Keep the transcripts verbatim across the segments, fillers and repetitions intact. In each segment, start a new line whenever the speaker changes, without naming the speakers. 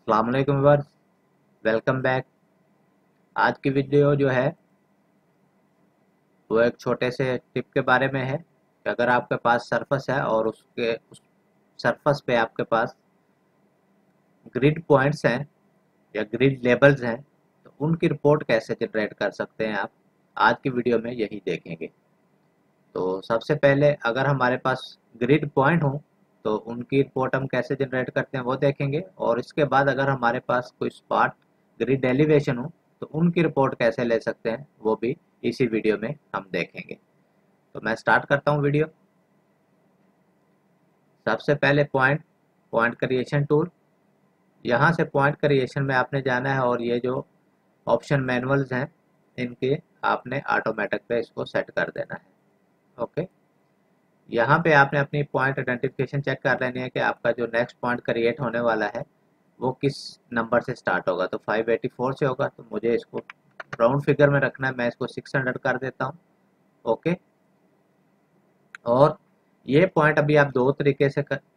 अस्सलाम वालेकुम viewers, welcome back. आज की वीडियो जो है वो एक छोटे से टिप के बारे में है कि अगर आपके पास सरफस है और उसके उस सरफस पे आपके पास ग्रिड पॉइंट्स हैं या ग्रिड लेबल्स हैं तो उनकी रिपोर्ट कैसे जनरेट कर सकते हैं आप आज की वीडियो में यही देखेंगे। तो सबसे पहले अगर हमारे पास ग्रिड पॉइंट हो तो उनकी रिपोर्ट हम कैसे जनरेट करते हैं वो देखेंगे, और इसके बाद अगर हमारे पास कोई स्पॉट ग्रिड एलिवेशन हो तो उनकी रिपोर्ट कैसे ले सकते हैं वो भी इसी वीडियो में हम देखेंगे। तो मैं स्टार्ट करता हूँ वीडियो। सबसे पहले पॉइंट पॉइंट क्रिएशन टूल, यहाँ से पॉइंट क्रिएशन में आपने जाना है और ये जो ऑप्शन मैनुअल्स हैं इनके आपने ऑटोमेटिक पे इसको सेट कर देना है। ओके, यहाँ पे आपने अपनी पॉइंट आइडेंटिफिकेशन चेक कर लेनी है कि आपका जो नेक्स्ट पॉइंट क्रिएट होने वाला है वो किस नंबर से स्टार्ट होगा। तो फाइव एटी फोर से होगा, तो मुझे इसको राउंड फिगर में रखना है, मैं इसको सिक्स हंड्रेड कर देता हूँ। ओके, और ये पॉइंट अभी आप दो तरीके से कर,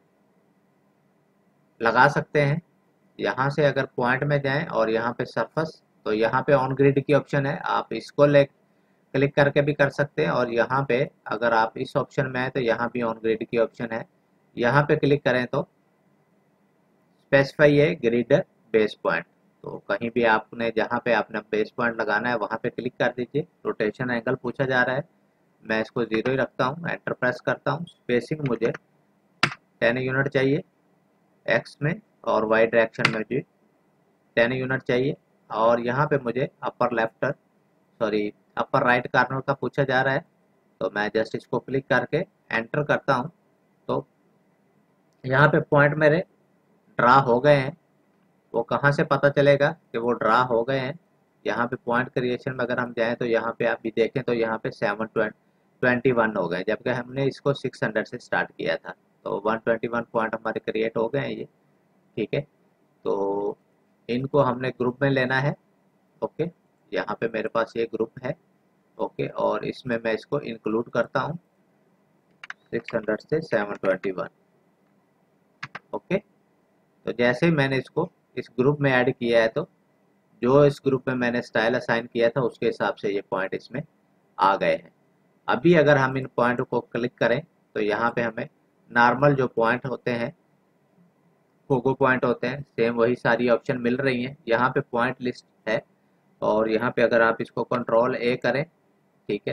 लगा सकते हैं। यहाँ से अगर पॉइंट में जाएं और यहाँ पे सरफस, तो यहाँ पे ऑन ग्रिड की ऑप्शन है, आप इसको ले क्लिक करके भी कर सकते हैं, और यहाँ पे अगर आप इस ऑप्शन में हैं तो यहाँ भी ऑन ग्रिड की ऑप्शन है, यहाँ पे क्लिक करें तो स्पेसिफाई है ग्रिड बेस पॉइंट। तो कहीं भी आपने जहाँ पे आपने बेस पॉइंट लगाना है वहाँ पे क्लिक कर दीजिए। रोटेशन एंगल पूछा जा रहा है, मैं इसको जीरो ही रखता हूँ, एंटर प्रेस करता हूँ। स्पेसिंग मुझे टेन यूनिट चाहिए एक्स में, और वाई डायरेक्शन में भी टेन यूनिट चाहिए, और यहाँ पे मुझे upper left sorry upper right corner का पूछा जा रहा है, तो मैं जस्ट इसको क्लिक करके एंटर करता हूँ। तो यहाँ पे पॉइंट मेरे ड्रा हो गए हैं। वो कहाँ से पता चलेगा कि वो ड्रा हो गए हैं? यहाँ पे पॉइंट क्रिएशन में अगर हम जाएं तो यहाँ पे आप भी देखें तो यहाँ पे सेवन ट्वेंटी वन हो गए, जबकि हमने इसको सिक्स हंड्रेड से स्टार्ट किया था। तो वन ट्वेंटी वन पॉइंट हमारे क्रिएट हो गए हैं ये। ठीक है, तो इनको हमने ग्रुप में लेना है। ओके, यहाँ पे मेरे पास ये ग्रुप है। ओके, और इसमें मैं इसको इंक्लूड करता हूँ सिक्स हंड्रेड से सेवन ट्वेंटी वन। ओके, तो जैसे ही मैंने इसको इस ग्रुप में ऐड किया है तो जो इस ग्रुप में मैंने स्टाइल असाइन किया था उसके हिसाब से ये पॉइंट इसमें आ गए हैं। अभी अगर हम इन पॉइंट को क्लिक करें तो यहाँ पे हमें नॉर्मल जो पॉइंट होते हैं, फोगो पॉइंट होते हैं, सेम वही सारी ऑप्शन मिल रही हैं। यहाँ पे पॉइंट लिस्ट है, और यहाँ पे अगर आप इसको कंट्रोल ए करें, ठीक है,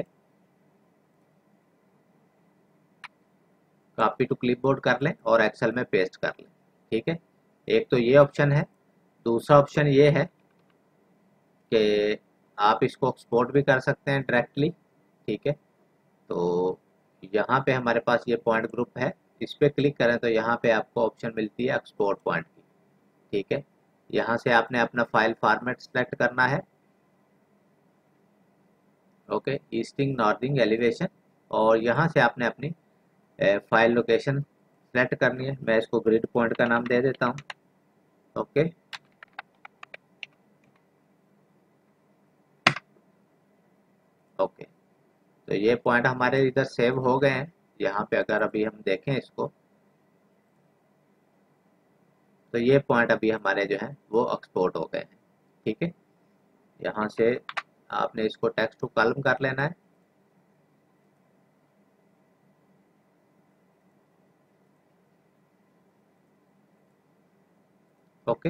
कॉपी टू क्लिपबोर्ड कर लें और एक्सेल में पेस्ट कर लें। ठीक है, एक तो ये ऑप्शन है। दूसरा ऑप्शन ये है कि आप इसको एक्सपोर्ट भी कर सकते हैं डायरेक्टली। ठीक है, तो यहाँ पे हमारे पास ये पॉइंट ग्रुप है, इस पर क्लिक करें तो यहाँ पे आपको ऑप्शन मिलती है एक्सपोर्ट पॉइंट की। ठीक है, यहाँ से आपने अपना फाइल फॉर्मेट सेलेक्ट करना है। ओके, ईस्टिंग नॉर्थिंग एलिवेशन, और यहाँ से आपने अपनी फाइल लोकेशन सेलेक्ट करनी है। मैं इसको ग्रिड पॉइंट का नाम दे देता हूँ। ओके, ओके, तो ये पॉइंट हमारे इधर सेव हो गए हैं। यहाँ पे अगर अभी हम देखें इसको तो ये पॉइंट अभी हमारे जो है वो एक्सपोर्ट हो गए हैं। ठीक है, यहाँ से आपने इसको टेक्स्ट टू कॉलम कर लेना है। Okay,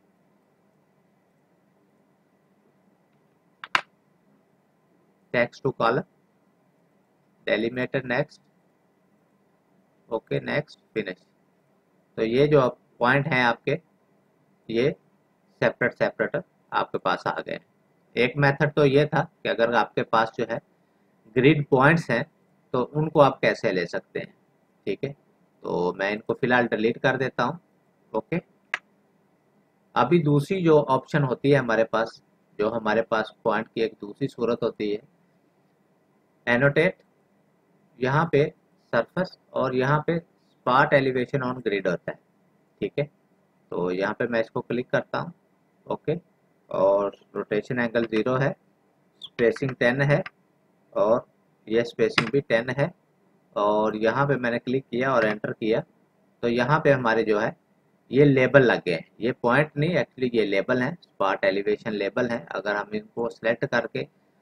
text to column, delimiter next, okay next, finish. तो ये जो पॉइंट हैं आपके ये सेपरेट सेपरेट आपके पास आ गए हैं। एक मेथड तो ये था कि अगर आपके पास जो है ग्रिड पॉइंट्स हैं तो उनको आप कैसे ले सकते हैं। ठीक है, तो मैं इनको फिलहाल डिलीट कर देता हूँ। ओके, अभी दूसरी जो ऑप्शन होती है हमारे पास, जो हमारे पास पॉइंट की एक दूसरी सूरत होती है, एनोटेट। यहाँ पे सरफेस और यहाँ पे स्पॉट एलिवेशन ऑन ग्रिड होता है। ठीक है, तो यहाँ पे मैं इसको क्लिक करता हूँ। ओके, और रोटेशन एंगल ज़ीरो है, स्पेसिंग टेन है, और यह स्पेसिंग भी टेन है, और यहाँ पे मैंने क्लिक किया और एंटर किया तो यहाँ पे हमारे जो है ये लेबल लगे हैं, ये पॉइंट नहीं, एक्चुअली ये लेबल है, स्पार्ट एलिवेशन लेबल है। अगर हम इनको सेलेक्ट करके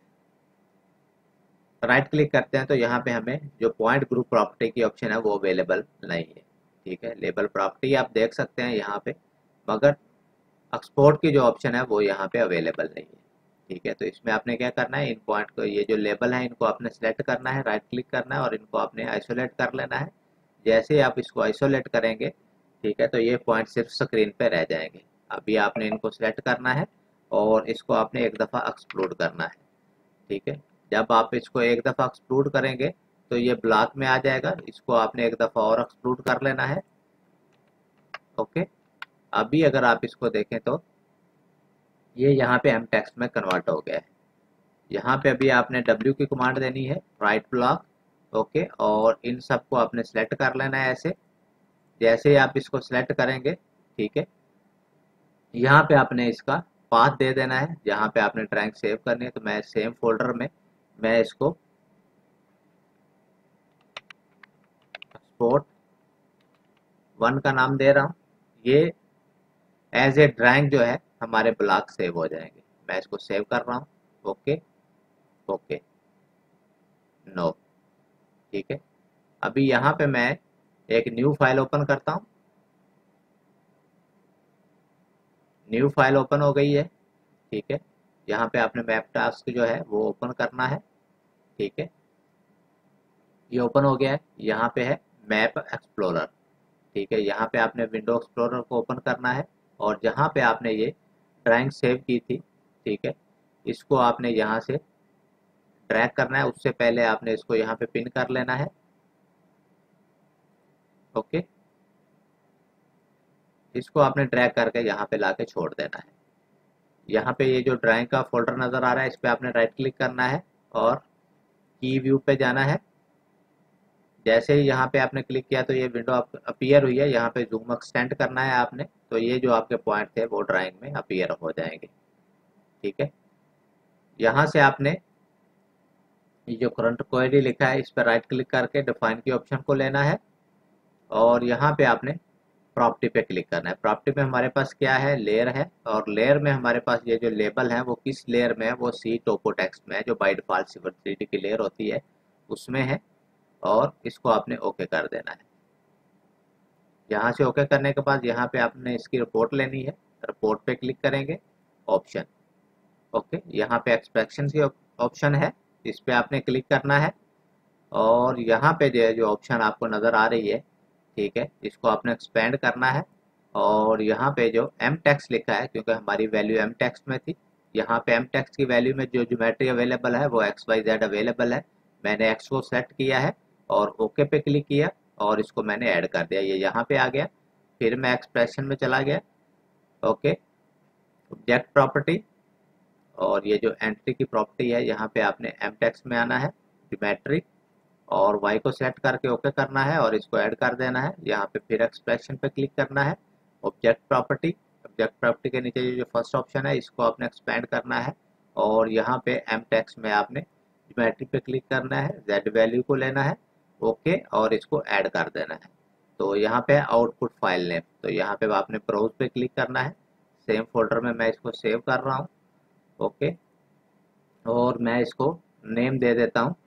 राइट क्लिक करते हैं तो यहाँ पे हमें जो पॉइंट ग्रुप प्रॉपर्टी की ऑप्शन है वो अवेलेबल नहीं है। ठीक है, लेबल प्रॉपर्टी आप देख सकते हैं यहाँ पे, मगर एक्सपोर्ट की जो ऑप्शन है वो यहाँ पे अवेलेबल नहीं है। ठीक है, तो इसमें आपने क्या करना है, इन पॉइंट को, ये जो लेबल है इनको आपने सेलेक्ट करना है, राइट क्लिक करना है और इनको आपने आइसोलेट कर लेना है। जैसे ही आप इसको आइसोलेट करेंगे, ठीक है, तो ये पॉइंट सिर्फ स्क्रीन पे रह जाएंगे। अभी आपने इनको सेलेक्ट करना है और इसको आपने एक दफ़ा एक्सप्लोड करना है। ठीक है, जब आप इसको एक दफ़ा एक्सप्लोड करेंगे तो ये ब्लॉक में आ जाएगा, इसको आपने एक दफ़ा और एक्सप्लोड कर लेना है। ओके, अभी अगर आप इसको देखें तो ये यहाँ पे एम टेक्स्ट में कन्वर्ट हो गया है। यहाँ पे अभी आपने डब्ल्यू की कमांड देनी है, राइट ब्लॉक। ओके, और इन सबको आपने सेलेक्ट कर लेना है ऐसे। जैसे ही आप इसको सेलेक्ट करेंगे, ठीक है, यहाँ पे आपने इसका पाथ दे देना है, जहाँ पे आपने ड्राइंग सेव करनी है। तो मैं सेम फोल्डर में मैं इसको एक्सपोर्ट वन का नाम दे रहा हूँ। ये एज ए ड्राइंग जो है हमारे ब्लॉक सेव हो जाएंगे। मैं इसको सेव कर रहा हूँ। Okay, okay, no. ठीक है, अभी यहाँ पे मैं एक न्यू फाइल ओपन करता हूँ। न्यू फाइल ओपन हो गई है। ठीक है, यहाँ पे आपने मैप टास्क जो है वो ओपन करना है। ठीक है, ये ओपन हो गया है। यहाँ पे है मैप एक्सप्लोरर। ठीक है, यहाँ पे आपने विंडो एक्सप्लोरर को ओपन करना है और जहाँ पे आपने ये ड्राइंग सेव की थी, ठीक है, इसको आपने यहाँ से ड्रैग करना है। उससे पहले आपने इसको यहाँ पे पिन कर लेना है। ओके, इसको आपने ड्रैग करके यहाँ पे लाके छोड़ देना है। यहाँ पे ये जो ड्राइंग का फोल्डर नज़र आ रहा है, इस पर आपने राइट क्लिक करना है और की व्यू पे जाना है। जैसे ही यहाँ पे आपने क्लिक किया तो ये विंडो अपीयर हुई है। यहाँ पे जूम एक्सटेंड करना है आपने, तो ये जो आपके पॉइंट थे वो ड्राइंग में अपीयर हो जाएंगे। ठीक है, यहाँ से आपने ये जो करंट क्वेरी लिखा है इस पर राइट क्लिक करके डिफाइन की ऑप्शन को लेना है और यहाँ पे आपने प्रॉपर्टी पे क्लिक करना है। प्रॉपर्टी में हमारे पास क्या है, लेयर है, और लेयर में हमारे पास ये जो लेबल है वो किस लेयर में है, वो सी टोपो टेक्स्ट में है, जो by default civil three D की लेयर होती है उसमें है। और इसको आपने ओके कर देना है। यहाँ से ओके करने के बाद यहाँ पे आपने इसकी रिपोर्ट लेनी है। रिपोर्ट पे क्लिक करेंगे, ऑप्शन। ओके, यहाँ पे एक्सपेक्शन की ऑप्शन है, इस पे आपने क्लिक करना है और यहाँ पे जो जो ऑप्शन आपको नज़र आ रही है, ठीक है, इसको आपने एक्सपेंड करना है और यहाँ पे जो एम टेक्स्ट लिखा है, क्योंकि हमारी वैल्यू एम टेक्स्ट में थी, यहाँ पे एम टेक्स्ट की वैल्यू में जो ज्योमेट्री अवेलेबल है वो एक्स वाई जेड अवेलेबल है। मैंने एक्स को सेलेक्ट किया है और ओके पे क्लिक किया और इसको मैंने ऐड कर दिया, ये यहाँ पे आ गया। फिर मैं एक्सप्रेशन में चला गया। ओके, ऑब्जेक्ट प्रॉपर्टी, और ये जो एंट्री की प्रॉपर्टी है यहाँ पे आपने एम टेक्स्ट में आना है, ज्योमेट्री, और y को सेलेक्ट करके ओके करना है और इसको ऐड कर देना है। यहाँ पे फिर एक्सप्रेशन पे क्लिक करना है, ऑब्जेक्ट प्रॉपर्टी। ऑब्जेक्ट प्रॉपर्टी के नीचे जो फर्स्ट ऑप्शन है इसको आपने एक्सपेंड करना है और यहाँ पे एम टेक्स्ट में आपने ज्योमेट्री पे क्लिक करना है, z वैल्यू को लेना है, ओके, और इसको ऐड कर देना है। तो यहाँ पे आउटपुट फाइल नेम, तो यहाँ पे आपने ब्राउज पे क्लिक करना है। सेम फोल्डर में मैं इसको सेव कर रहा हूँ। ओके, और मैं इसको नेम दे देता हूँ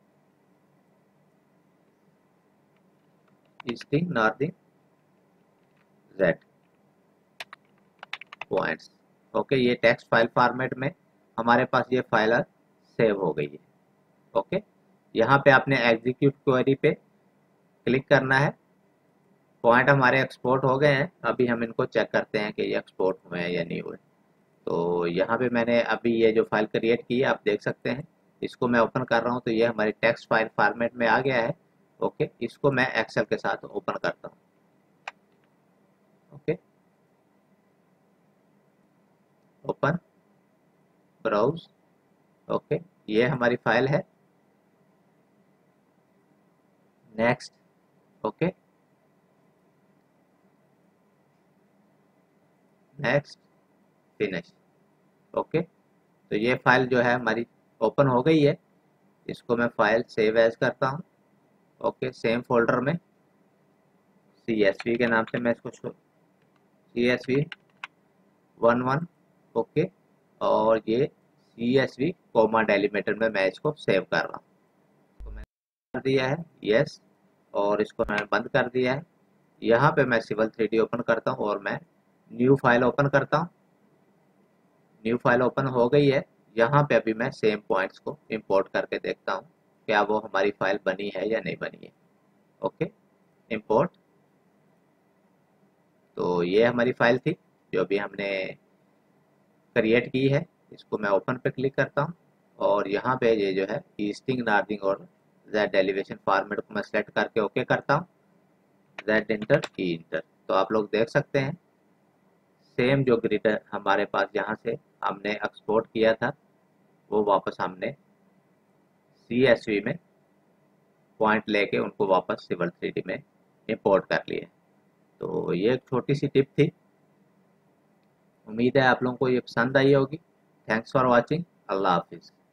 easting northing Z points. Okay, ये टेक्स्ट फाइल फॉर्मेट में हमारे पास ये फाइल सेव हो गई है। ओके, यहाँ पे आपने एग्जीक्यूट क्वेरी पे क्लिक करना है। पॉइंट हमारे एक्सपोर्ट हो गए हैं, अभी हम इनको चेक करते हैं कि ये एक्सपोर्ट हुए हैं या नहीं हुए। तो यहाँ पे मैंने अभी ये जो फाइल क्रिएट की है आप देख सकते हैं, इसको मैं ओपन कर रहा हूँ तो ये हमारी टेक्स्ट फाइल फॉर्मेट में आ गया है। ओके, इसको मैं एक्सेल के साथ ओपन करता हूँ। Okay, open, browse. ओके, ये हमारी फाइल है। Next. Okay, next, finish. Okay, तो ये फाइल जो है हमारी ओपन हो गई है। इसको मैं फाइल सेव एज करता हूँ। ओके, सेम फोल्डर में सी एस वी के नाम से मैं इसको C S V one one, okay, और ये C S V comma delimiter में मैं इसको सेव कर रहा हूँ। तो मैंने कर दिया है यस, और इसको मैंने बंद कर दिया है। यहाँ पे मैं सिविल थ्री डी ओपन करता हूँ और मैं न्यू फाइल ओपन करता हूँ। न्यू फाइल ओपन हो गई है। यहाँ पे अभी मैं सेम पॉइंट्स को इंपोर्ट करके देखता हूँ क्या वो हमारी फाइल बनी है या नहीं बनी है। Okay, import. तो ये हमारी फाइल थी जो अभी हमने क्रिएट की है। इसको मैं ओपन पे क्लिक करता हूँ और यहाँ पे ये जो है ईस्टिंग, नॉर्दिंग और जेड एलिवेशन फॉर्मेट को मैं सेलेक्ट करके ओके करता हूँ। Z enter, E enter. तो आप लोग देख सकते हैं सेम जो ग्रिड हमारे पास यहाँ से हमने एक्सपोर्ट किया था वो वापस हमने सी एस वी में पॉइंट लेके उनको वापस सिविल थ्री डी में इंपोर्ट कर लिए। तो ये एक छोटी सी टिप थी। उम्मीद है आप लोगों को ये पसंद आई होगी। Thanks for watching. अल्लाह हाफिज़।